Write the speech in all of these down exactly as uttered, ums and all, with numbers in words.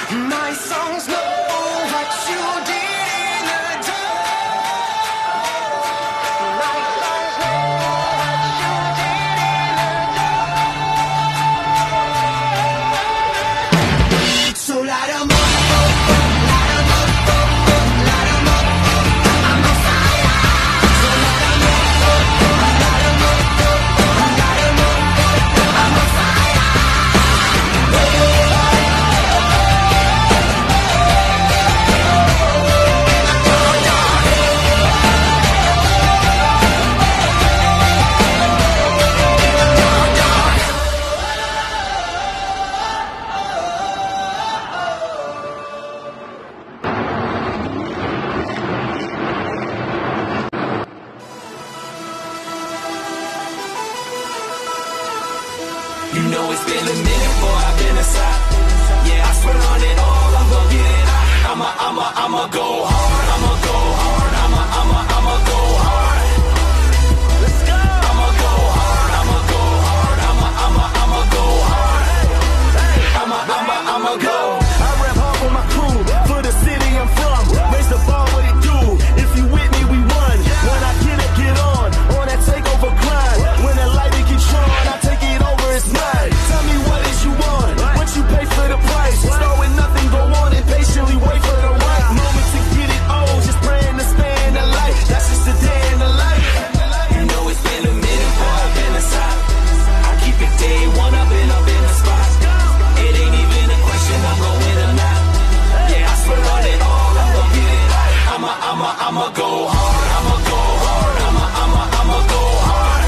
My songs know what you did in the dark. My songs know what you did in the dark. So light 'em up, light 'em up, light 'em up. I'm on fire. So light 'em up, light 'em up, light 'em up. I'm on fire. You know it's been a minute before I've been aside. Yeah, I swear on it all, I'm gonna get it out. I'ma, I'ma, I'ma go hard. I'ma go hard. I'ma, I'ma, I'ma go hard. Let's go. I'ma go hard. I'ma go hard. I'ma, I'ma, I'ma go hard. I'ma, I'ma, I'ma go. I rap hard for my crew, for the city I'm from. Raise the bar, what it do? If you with me, we won. When I get it, get on. On that takeover grind. When that light it gets on, I take it over, it's mine. Tell me what is you want? What you pay for the price? Start with nothing, go on and patiently wait for the right moment to get it on. Just praying to span the light. That's just a day in the life. You know it's been a minute before I've been aside. I keep it day one, I've been up in the spot. It ain't even a question, I'm gon' win or not. Yeah, I swear on it all, I'm gon' get it right. I'ma, I'ma, I'ma go hard. I'ma go hard. I'ma, I'ma, I'ma go hard.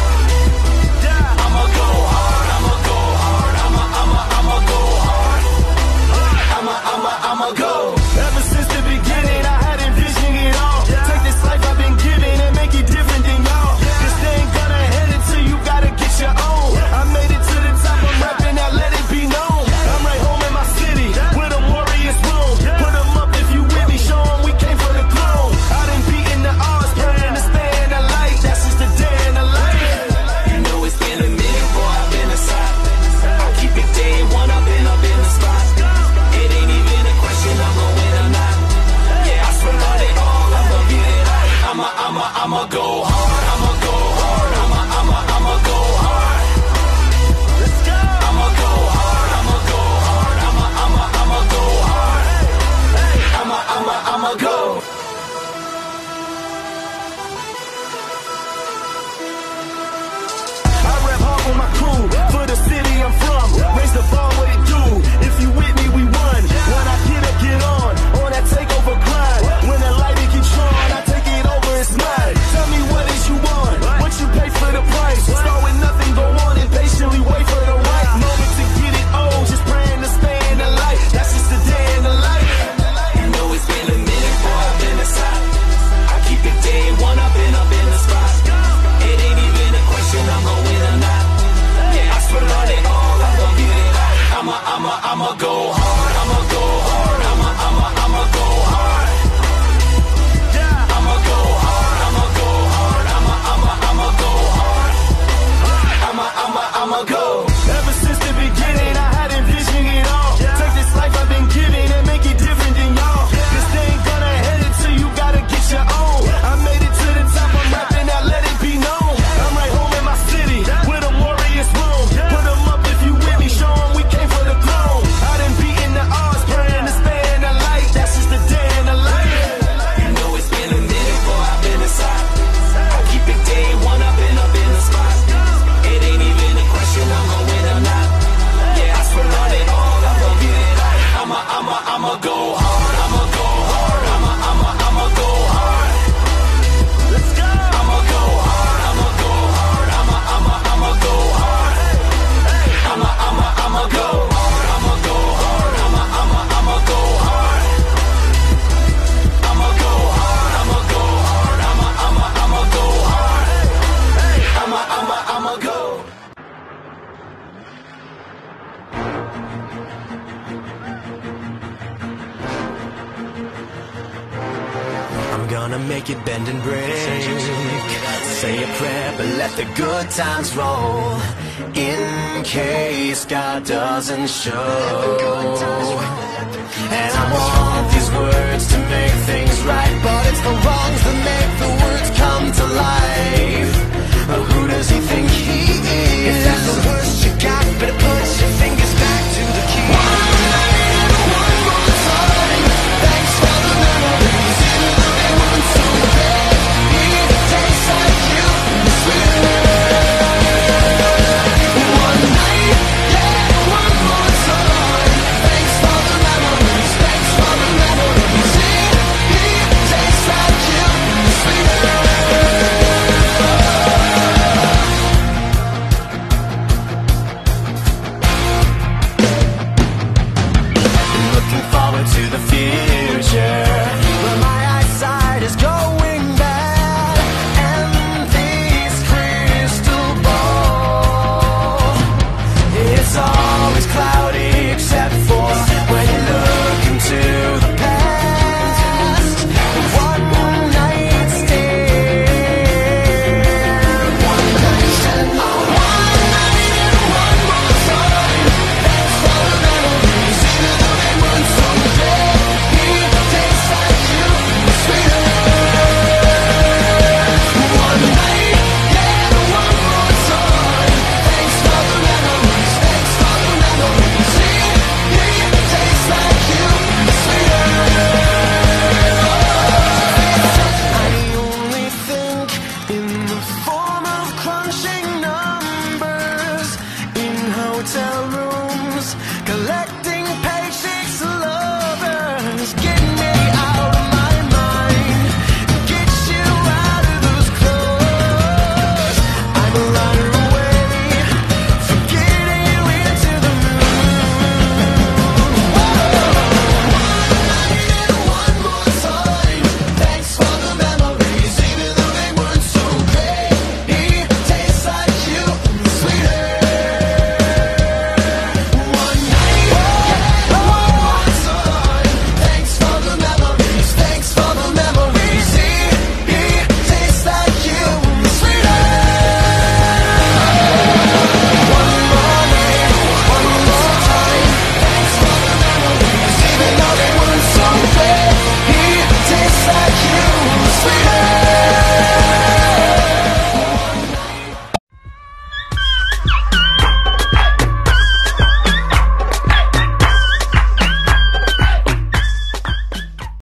I'ma go hard. I'ma go hard. I'ma, I'ma, I'ma go hard. I'ma, I'ma, I'ma go. Ever since the beginning, I had envisioned it all. Take this life I've been given and make it different than y'all. This thing gonna head until you gotta get your own. I made it to the top, I'm rapping now, let it be known. I'm right home in my city, with a warrior's room. Put 'em up if you with me, show 'em we came for the throne. I done beaten the odds, praying to stay in the light. That's just a day in the life. You know it's been a minute before I've been aside. I keep it day one, I've been up in the spot. It ain't even a question, I'm gon' win or not. Yeah, I swear on it all, I'm gon' get it right. I'ma, I'ma, I'ma go hard. I'ma go hard. I'ma, I'ma, I'ma go hard. Let's go. I'ma go hard. I'ma go hard. I'ma, I'ma, I'ma go hard. I'ma, I'ma, I'ma go. I rap hard for my crew, for the city I'm from. Raise the bar, what it do? If you with me, we won. When I get up, get on. On that takeover grind. When that light it gets on, I take it over, it's mine. Tell me what is you want? What you pay for the price? Start with nothing, go on and patiently wait for the right moment to get it on. Just praying to stay in the light. That's just a day in the life. You know it's been a minute before I've been aside. I keep it day one, I've been up in the spot. It ain't even a question, I'm gon' win or not. Yeah, I swear on it all, I'm gon' get it right. I'ma, I'ma, I'ma go hard. I'ma go hard. I'ma, I'ma, I'ma go hard. I'ma go hard. I'ma go hard. I'ma, I'ma, I'ma go hard. I'ma, I'ma, I'ma go. Ever since the beginning, I had envisioned it all. Take this life I've been given and make it different than y'all. This thing gonna head until you gotta get your own. I made it to the top, I'm rapping now, let it be known. I'm right home in my city, with a warrior's room. Put 'em up if you with me, show 'em we came for the throne. I done beaten the odds, praying to stay in the light. That's just a day in the life. You know it's been a minute before I've been aside. I keep it day one, I've been up in the spot. It ain't even a question, I'm gon' win or not. Yeah, I swear on it all, I'm gon' get it right. I'ma, I'ma, I'ma go hard. I'ma go hard. I'ma, I'ma, I'ma go hard. Let's go. I'ma go hard. I'ma go hard. I'ma, I'ma, I'ma go hard. I'ma, I'ma, I'ma go hard. I'ma go hard. I'ma, I'ma, I'ma go hard. I'ma go hard. I'ma go hard. I'ma, I'ma, I'ma go hard. I'ma, I'ma, I'ma go. I'm gonna make it bend and break. Say a prayer, but let the good times roll. In case God doesn't show. to the